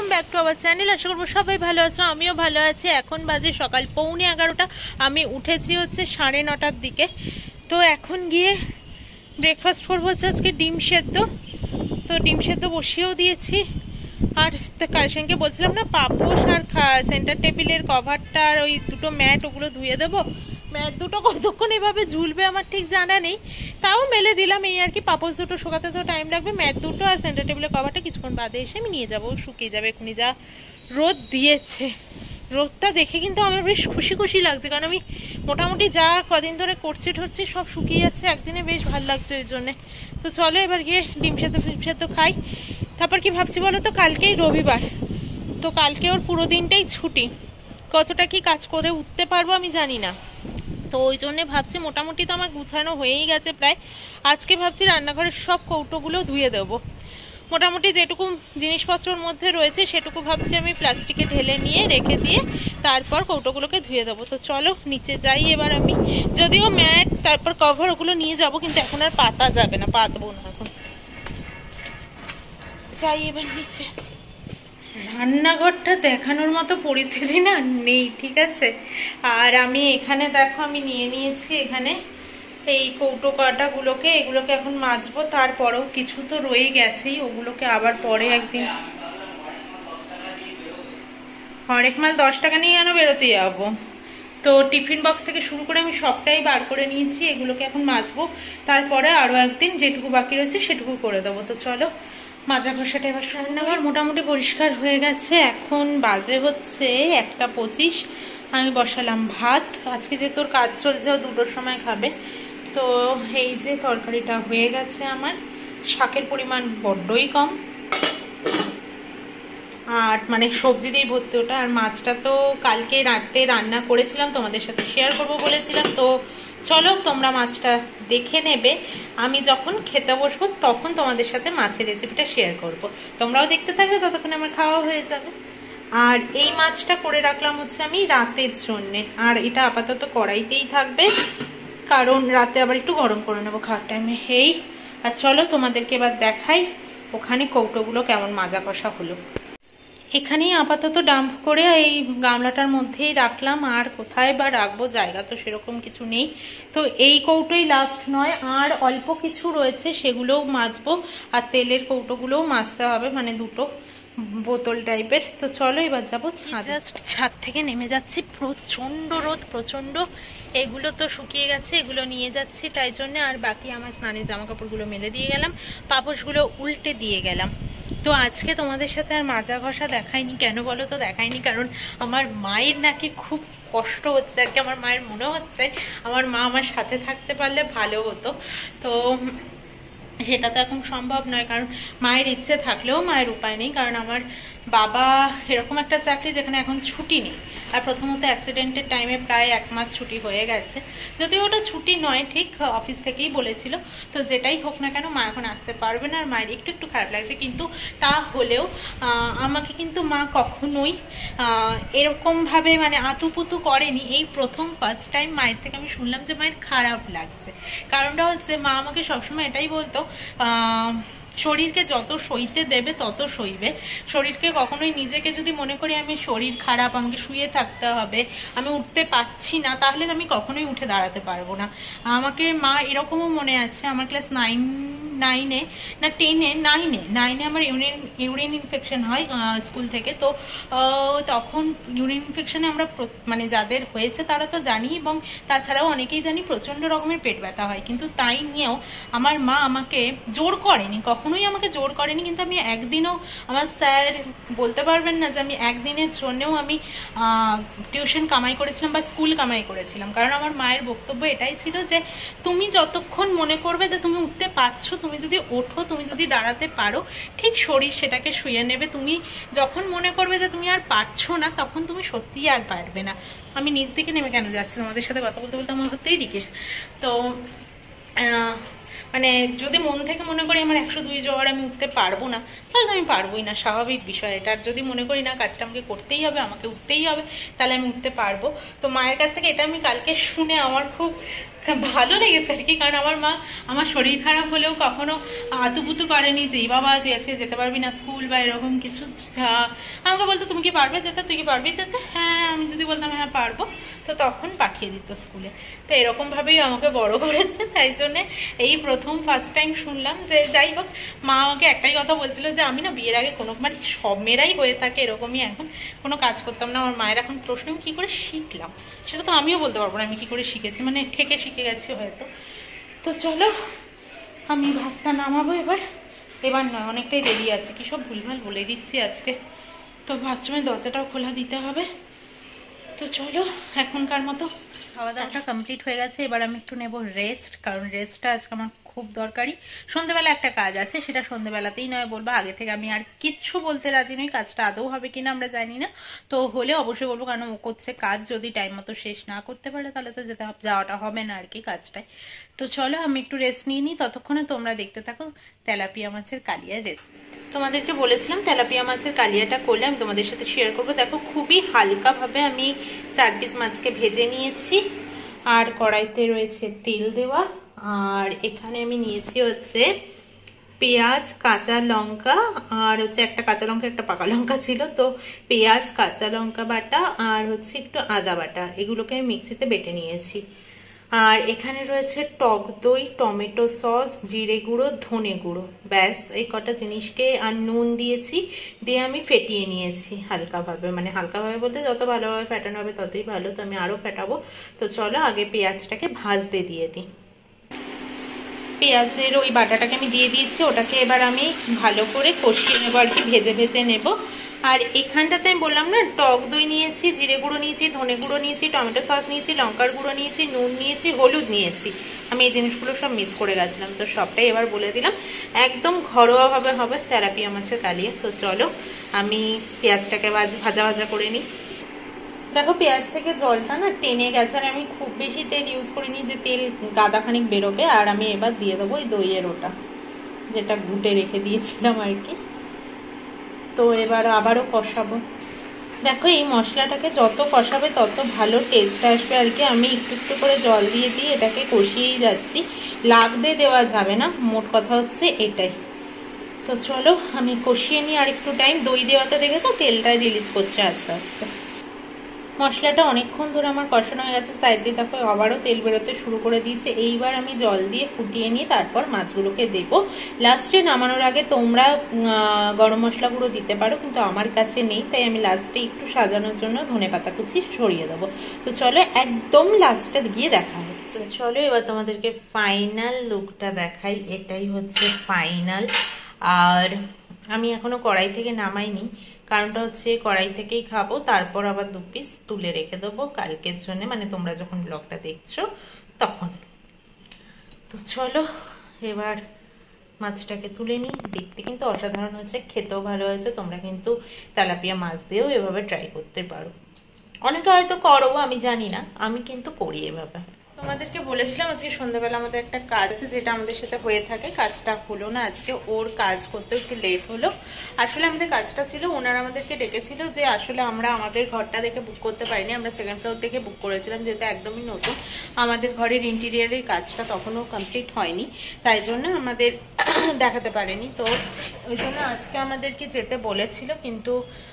Back to our channel. আশা করবো সবাই ভালো আছো, আমিও ভালো আছি। এখন বাজে সকাল 11:15। আমি উঠেছি হচ্ছে 9:30টার দিকে। তো এখন গিয়ে ব্রেকফাস্ট করবো হচ্ছে আজকে ডিম সেদ্ধ। তো ডিম সেদ্ধ বসিয়েও দিয়েছি। আর কালসেনকে বলছিলাম না, পাপোশ আর সেন্টার টেবিলের কভারটা আর ওই দুটো ম্যাট, ওগুলো ধুয়ে দেবো। ম্যাট দুটো কতক্ষণ এভাবে ঝুলবে আমার ঠিক জানা নেই, তাও মেলে দিলাম এই আর কি। পাপোশ দুটো শুকাতে তো টাইম লাগবে, ম্যাট দুটো আর সেন্টার টেবিলের কভারটা কিছুক্ষণ বাদে এসে আমি নিয়ে যাবো, শুকিয়ে যাবে এখনই। যা রোদ দিয়েছে, রোদটা দেখে কিন্তু আমার বেশ খুশি খুশি লাগছে, কারণ আমি মোটামুটি যা কদিন ধরে করছি ঠরছি সব শুকিয়ে যাচ্ছে একদিনে, বেশ ভালো লাগছে ওই জন্যে। তো চলো এবার গিয়ে ডিম সেদ্ধ খাই। তারপর কি ভাবছি বলো তো, কালকেই রবিবার, তো কালকে ওর পুরো দিনটাই ছুটি। কতটা কি কাজ করে উঠতে পারবো আমি জানি না। তো ওই জন্যে ভাবছি, মোটামুটি তো আমার গুছানো হয়েই গেছে প্রায়। আজকে ভাবছি রান্নাঘরের সব কৌটোগুলো ধুয়ে দেবো। মোটামুটি যেটুকু জিনিসপত্রের মধ্যে রয়েছে সেটুকু ভাবছি আমি প্লাস্টিকে ঢেলে নিয়ে রেখে দিয়ে তারপর কৌটোগুলোকে ধুয়ে দেবো। তো চলো নিচে যাই এবার। আমি যদিও ম্যাট তারপর কভার ওগুলো নিয়ে যাব, কিন্তু এখন আর পাতা যাবে না, পাতবো না এখন। যাই এবার নিচে। রান্নাঘরটা দেখানোর মতো পরিস্থিতি না নেই, ঠিক আছে। আর আমি এখানে দেখো, আমি নিয়ে নিয়েছি এখানে এই কৌটো কাটাগুলোকে, এগুলোকে এখন মাজবো। তারপরেও কিছু তো রয়ে গেছেই, ওগুলোকে আবার পরে একদিন। হরেক মাল 10 টাকা নিয়ে কেন বেরোতে যাবো। তো টিফিন বক্স থেকে শুরু করে আমি সবটাই বার করে নিয়েছি, এগুলোকে এখন মাজবো। তারপরে আরো একদিন যেটুকু বাকি রয়েছে সেটুকু করে দেবো। তো চলো মাজা ঘষাটা এবার। রান্নাঘর মোটামুটি পরিষ্কার হয়ে গেছে। এখন বাজে হচ্ছে 1:25। আমি বসালাম ভাত। আজকে যে তোর কাজ চলছে, ও 2টোর সময় খাবে। তো এই যে তরকারিটা হয়ে গেছে আমার। শাকের পরিমাণ বড্ডই কম, আর মানে সবজি দিয়ে ভর্তি ওটা। আর মাছটা তো কালকে রাতে রান্না করেছিলাম, তোমাদের সাথে শেয়ার করবো বলেছিলাম। তো চলো তোমরা মাছটা দেখে নেবে, আমি যখন খেতে বসবো তখন তোমাদের সাথে মাছের রেসিপিটা শেয়ার করব। তোমরাও দেখতে থাকবে, ততক্ষণ আমার খাওয়া হয়ে যাবে। আর এই মাছটা করে রাখলাম হচ্ছে আমি রাতের জন্যে, আর এটা আপাতত কড়াইতেই থাকবে, কারণ রাতে আবার একটু গরম করে নেবো খাওয়ার টাইমে। এই আর চলো তোমাদেরকে এবার দেখাই ওখানে কৌটোগুলো কেমন মাজা কষা হলো। এখানেই আপাতত ডাম্প করে এই গামলাটার মধ্যেই রাখলাম, আর কোথায় বা রাখবো, জায়গা তো সেরকম কিছু নেই। তো এই কৌটোই লাস্ট নয়, আর অল্প কিছু রয়েছে সেগুলোও মাজবো, আর তেলের কৌটোগুলোও মাজতে হবে, মানে দুটো বোতল টাইপের। তো চলো এবার যাবো ছাদ থেকে নেমে যাচ্ছি। প্রচন্ড রোদ, প্রচন্ড। এগুলো তো শুকিয়ে গেছে, এগুলো নিয়ে যাচ্ছি তাই জন্য। আর বাকি আমার স্নানের জামা কাপড়গুলো মেলে দিয়ে গেলাম, পাপোশগুলো উল্টে দিয়ে গেলাম। তো আজকে তোমাদের সাথে আর মাজা ঘষা দেখাইনি। কেন বলো তো দেখাইনি, কারণ আমার মায়ের নাকি খুব কষ্ট হচ্ছে আর কি। আমার মায়ের মনে হচ্ছে আমার মা আমার সাথে থাকতে পারলে ভালো হতো। তো সেটা তো এখন সম্ভব নয়, কারণ মায়ের ইচ্ছে থাকলেও মায়ের উপায় নেই। কারণ আমার বাবা এরকম একটা চাকরি যেখানে এখন ছুটি নেই। আর প্রথমত অ্যাক্সিডেন্টের টাইমে প্রায় 1 মাস ছুটি হয়ে গেছে, যদিও ওটা ছুটি নয়, ঠিক অফিস থেকেই বলেছিল। তো যেটাই হোক না কেন, মা এখন আসতে পারবে না। আর মায়ের একটু একটু খারাপ লাগছে, কিন্তু তা হলেও আমাকে কিন্তু মা কখনোই এরকম ভাবে মানে আতুপুতু করেনি। এই প্রথম ফার্স্ট টাইম মায়ের থেকে আমি শুনলাম যে মায়ের খারাপ লাগছে। কারণটা হচ্ছে, মা আমাকে সবসময় এটাই বলতো, শরীরকে যত সইতে দেবে তত সইবে। শরীরকে কখনোই, নিজেকে যদি মনে করি আমি শরীর খারাপ, আমাকে শুয়ে থাকতে হবে, আমি উঠতে পারছি না, তাহলে আমি কখনোই উঠে দাঁড়াতে পারবো না। আমাকে মা এরকমও মনে আছে, আমার ক্লাস 9-এ না 10-এ 9-এ আমার ইউরিন ইনফেকশন হয় স্কুল থেকে। তো তখন ইউরিন ইনফেকশনে আমরা মানে যাদের হয়েছে তারা তো জানি, এবং তাছাড়াও অনেকেই জানি প্রচন্ড রকমের পেট ব্যথা হয়। কিন্তু তাই নিয়েও আমার মা আমাকে জোর করেনি, কখনোই আমাকে জোর করেনি। কিন্তু আমি একদিনও, আমার স্যার বলতে পারবেন না যে আমি একদিনের জন্যও আমি টিউশন কামাই করেছিলাম বা স্কুল কামাই করেছিলাম। কারণ আমার মায়ের বক্তব্য এটাই ছিল যে তুমি যতক্ষণ মনে করবে যে তুমি উঠতে পারছো, তুমি যদি ওঠো, তুমি যদি দাঁড়াতে পারো, ঠিক শরীর সেটাকে শুয়ে নেবে। তুমি যখন মনে করবে যে তুমি আর পারছো না, তখন তুমি সত্যিই আর পারবে না। আমি নিজ দিকে নেমে কেন যাচ্ছিলাম, আমাদের সাথে কথা বলতে বলতে আমার হতেই দিকে। তো মানে যদি মন থেকে মনে করি আমার 102 জ্বর, আমি উঠতে পারবো না, তাহলে আমি পারবোই না, স্বাভাবিক বিষয় এটা। আর যদি মনে করি না কাজটা আমাকে করতেই হবে, আমাকে উঠতেই হবে, তাহলে আমি উঠতে পারবো। তো মায়ের কাছ থেকে এটা আমি কালকে শুনে আমার খুব ভালো লেগেছে আর কি, কারণ আমার মা আমার শরীর খারাপ হলেও কখনো আতুপুতু করেনি যে বাবা তুই আজকে যেতে পারবি না স্কুল বা এরকম কিছু। আমাকে বলতো তুমি কি পারবে যেতে, তুই কি পারবি যেতে, হ্যাঁ আমি যদি বলতাম হ্যাঁ পারবো তো তখন পাঠিয়ে দিত স্কুলে। তো এরকম ভাবেই আমাকে বড় করেছে, তাই জন্যে এই প্রথম ফার্স্ট টাইম শুনলাম যে যাই হোক। মা আমাকে একটাই কথা বলছিল যে আমি না বিয়ের আগে কোনো মানে সব মেয়েরাই হয়ে থাকে এরকমই, এখন কোনো কাজ করতাম না। আমার মায়ের এখন প্রশ্ন আমি কি করে শিখলাম, সেটা তো আমিও বলতে পারবো না আমি কি করে শিখেছি, মানে থেকে শিখে গেছি হয়তো। তো চলো আমি ভাতটা নামাবো এবার। এবার না অনেকটাই দেরি আছে, কি সব ভুলভাল বলে দিচ্ছি আজকে। তো বাথরুমের দরজাটাও খোলা দিতে হবে। তো চলো এখনকার মতো খাওয়া দাওয়াটা কমপ্লিট হয়ে গেছে, এবার আমি একটু নেব রেস্ট, কারণ রেস্টটা আজকে আমার খুব দরকারি। সন্ধ্যেবেলা একটা কাজ আছে, সেটা সন্ধ্যেবেলাতেই নয় বলবো, আগে থেকে আমি আর কিচ্ছু বলতে রাজি নই। কাজটা আদৌ হবে কিনা আমরা জানি না, তো হলে অবশ্যই বলবো, কারণ ও করছে কাজ, যদি টাইম মতো শেষ না করতে পারে তাহলে তো যাওয়াটা হবে না আর কি কাজটায়। তো চলো আমি একটু রেস্ট নিয়ে নিই, ততক্ষণে তোমরা দেখতে থাকো তেলাপিয়া মাছের কালিয়ার রেসিপি। তোমাদেরকে বলেছিলাম তেলাপিয়া মাছের কালিয়াটা করলে আমি তোমাদের সাথে শেয়ার করবো। দেখো খুবই হালকা ভাবে আমি 4 পিস মাছকে ভেজে নিয়েছি, আর কড়াইতে রয়েছে তেল দেওয়া, আর এখানে আমি নিয়েছি হচ্ছে পেঁয়াজ, কাঁচা লঙ্কা, আর হচ্ছে একটা কাঁচা লঙ্কা একটা পাকা লঙ্কা ছিল, তো পেঁয়াজ, কাঁচা লঙ্কা বাটা আর হচ্ছে একটু আদা বাটা, এগুলোকে আমি মিক্সিতে বেটে নিয়েছি। আর এখানে রয়েছে টক দই, টমেটো সস, জিরে গুঁড়ো, ধনে গুঁড়ো, ব্যাস এই কটা জিনিসকে, আর নুন দিয়েছি, দিয়ে আমি ফেটিয়ে নিয়েছি হালকাভাবে, মানে হালকাভাবে বলতে যত ভালোভাবে ফেটানো হবে ততই ভালো, তো আমি আরো ফেটাবো। তো চলো আগে পেঁয়াজটাকে ভাজতে দিয়ে দিই। পেঁয়াজের ওই বাটাটাকে আমি দিয়ে দিয়েছি, ওটাকে এবার আমি ভালো করে কষিয়ে নেবো আর কি, ভেজে ভেজে নেব। আর এখানটাতে আমি বললাম না টক দই নিয়েছি, জিরে গুঁড়ো নিয়েছি, ধনে গুঁড়ো নিয়েছি, টমেটো সস নিয়েছি, লঙ্কার গুঁড়ো নিয়েছি, নুন নিয়েছি, হলুদ নিয়েছি। আমি এই জিনিসগুলো সব মিক্স করে গেছিলাম, তো সবটাই এবার বলে দিলাম। একদম ঘরোয়াভাবে হবে তেলাপিয়া মাছের কালিয়া। তো চলো আমি পেঁয়াজটাকে ভাজা ভাজা করে নিই। দেখো পেঁয়াজ থেকে জলটা না টেনে গেছে, আর আমি খুব বেশি তেল ইউজ করিনি যে তেল গাদাখানিক বেরোবে। আর আমি এবার দিয়ে দেবো ওই দইয়ের ওটা, যেটা ঘুটে রেখে দিয়েছিলাম আর কি। তো এবার আবারও কষাবো। দেখো এই মশলাটাকে যত কষাবে তত ভালো টেস্ট আসবে আর কি। আমি একটু একটু করে জল দিয়ে দিয়ে এটাকে কষিয়েই যাচ্ছি, লাগতে দেওয়া যাবে না, মোট কথা হচ্ছে এটাই। তো চলো আমি কষিয়ে নিই আর একটু টাইম। দই দেওয়াতে দেখেছো তেলটা রিলিজ করছে আস্তে আস্তে। মশলাটা অনেকক্ষণ ধরে আমার কষানো হয়ে গেছে, সাইড দিয়ে তারপর আবারও তেল বেরোতে শুরু করে দিয়েছে। এইবার আমি জল দিয়ে ফুটিয়ে নিয়ে তারপর মাছগুলোকে দেবো। লাস্টে নামানোর আগে তোমরা গরম মশলা গুঁড়ো দিতে পারো, কিন্তু আমার কাছে নেই, তাই আমি লাস্টে একটু সাজানোর জন্য ধনেপাতা কুচি ছড়িয়ে দেবো। তো চলো একদম লাস্টে গিয়ে দেখা হচ্ছে। চলো এবার তোমাদেরকে ফাইনাল লুকটা দেখাই, এটাই হচ্ছে ফাইনাল। আর আমি এখনো কড়াই থেকে নামাইনি, কারণটা হচ্ছে কড়াই থেকেই খাবো, তারপর আবার 2 পিস তুলে রেখে দেবো কালকের জন্য, মানে তোমরা যখন ব্লগটা দেখছো তখন। তো চলো এবার মাছটাকে তুলে নিই। দেখতে কিন্তু অসাধারণ হয়েছে, খেতেও ভালো হয়েছে। তোমরা কিন্তু তেলাপিয়া মাছ দিয়েও এভাবে ট্রাই করতে পারো। অনেকে হয়তো করো, আমি জানি না, আমি কিন্তু করি এভাবে। তোমাদেরকে বলেছিলাম আজকে সন্ধ্যাবেলা আমাদের একটা কাজ আছে, যেটা আমাদের সাথে হয়ে থাকে, কাজটা হলো না আজকে। ওর কাজ করতে একটু লেট হলো। আসলে আমাদের কাজটা ছিল, ওনারা আমাদেরকে ডেকেছিল যে আসলে আমরা আমাদের ঘরটা দেখে বুক করতে পারিনি, আমরা 2nd ফ্লোর দেখে বুক করেছিলাম, যেটা একদমই নতুন। আমাদের ঘরের ইন্টেরিয়ারের কাজটা তখনও কমপ্লিট হয়নি, তাই জন্য আমাদের দেখাতে পারেনি। তো ওই জন্য আজকে আমাদেরকে যেতে বলেছিল, কিন্তু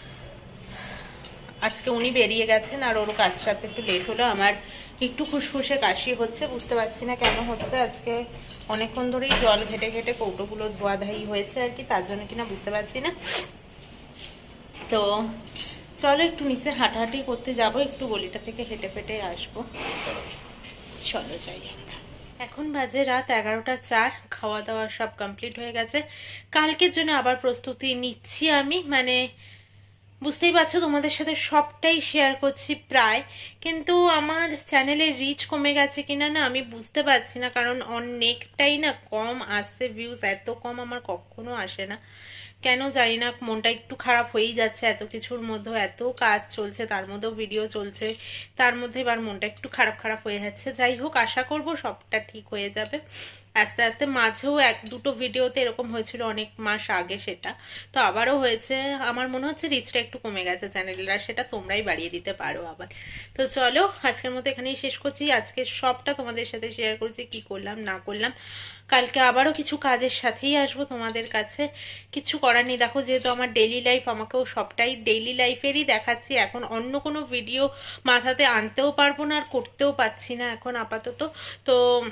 আজকে উনি বেরিয়ে গেছেন, আর ওর কাজটাতে একটু লেট হলো। আমার একটু ফুসফুসে কাশি হচ্ছে, বুঝতে পারছি না কেন হচ্ছে। আজকে অনেকক্ষণ ধরেই জল ঘেটে ঘেটে কৌটোগুলো ধোয়াধাই হয়েছে আর কি, তার জন্য কিনা বুঝতে পারছি না। তো চলো একটু নিচে হাঁটাহাঁটি করতে যাব, একটু গলিটা থেকে হেঁটে ফেটে আসবো। চলো যাই আমরা। এখন বাজে রাত 11টা 4, খাওয়া দাওয়া সব কমপ্লিট হয়ে গেছে। কালকের জন্য আবার প্রস্তুতি নিচ্ছি আমি, মানে বুঝতেই পারছো তোমাদের সাথে সবটাই শেয়ার করছি প্রায়, কিন্তু আমার চ্যানেলের রিচ কমে গেছে কিনা না আমি বুঝতে পারছি না, কারণ অনেকটাই না কম আসছে ভিউজ, এত কম আমার কখনো আসে না, কেন জানি না। মনটা একটু খারাপ হয়েই যাচ্ছে, এত কিছুর মধ্যে এত কাজ চলছে, তার মধ্যেও ভিডিও চলছে, তার মধ্যে এবার মনটা একটু খারাপ খারাপ হয়ে যাচ্ছে। যাই হোক, আশা করব সবটা ঠিক হয়ে যাবে। আস্তে আস্তে মাঝেও এক দুটো ভিডিওতে এরকম হয়েছিল অনেক মাস আগে, সেটা তো আবারও হয়েছে। আমার মনে হচ্ছে রিচটা একটু কমে গেছে চ্যানেলের, আর সেটা তোমরাই বাড়িয়ে দিতে পারো আবার। তো চলো আজকের মতো এখানেই শেষ করছি। আজকে সবটা তোমাদের সাথে শেয়ার করছি, কি করলাম না করলাম। কালকে আবারও কিছু কাজের সাথেই আসবো তোমাদের কাছে, কিছু করার নেই। দেখো যেহেতু আমার ডেইলি লাইফ, আমাকেও সবটাই ডেইলি লাইফেরই দেখাচ্ছি এখন। অন্য কোনো ভিডিও মাথাতে আনতেও পারবো না, আর করতেও পারছি না এখন আপাতত। তো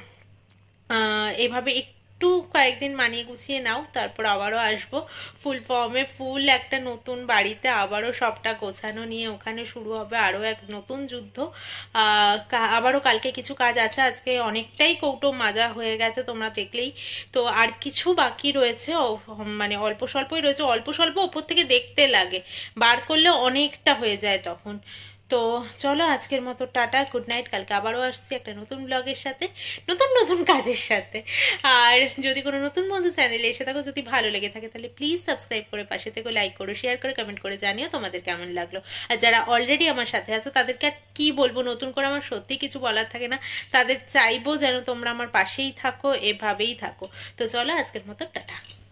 এভাবে একটু কয়েকদিন মানিয়ে গুছিয়ে নাও, তারপর আবারও আসবো ফুল ফর্মে, ফুল একটা নতুন বাড়িতে আবারও সবটা গোছানো নিয়ে। ওখানে শুরু হবে আরো এক নতুন যুদ্ধ। আবারও কালকে কিছু কাজ আছে। আজকে অনেকটাই কৌটো মাজা হয়ে গেছে তোমরা দেখলেই। তো আর কিছু বাকি রয়েছে, মানে অল্প স্বল্পই রয়েছে। অল্প স্বল্প ওপর থেকে দেখতে লাগে, বার করলে অনেকটা হয়ে যায় তখন। তো চলো আজকের মতো টাটা, গুড নাইট। কালকে আবারও আসছি একটা নতুন ব্লগের সাথে, নতুন নতুন কাজের সাথে। আর যদি কোনো নতুন বন্ধু চ্যানেলে এসে থাকো, যদি ভালো লেগে থাকে তাহলে প্লিজ সাবস্ক্রাইব করে পাশে থেকে লাইক করো, শেয়ার করে কমেন্ট করে জানিও তোমাদের কেমন লাগলো। আর যারা অলরেডি আমার সাথে আছো তাদেরকে আর কি বলবো, নতুন করে আমার সত্যি কিছু বলার থাকে না। তাদের চাইবো যেন তোমরা আমার পাশেই থাকো, এভাবেই থাকো। তো চলো আজকের মতো টাটা।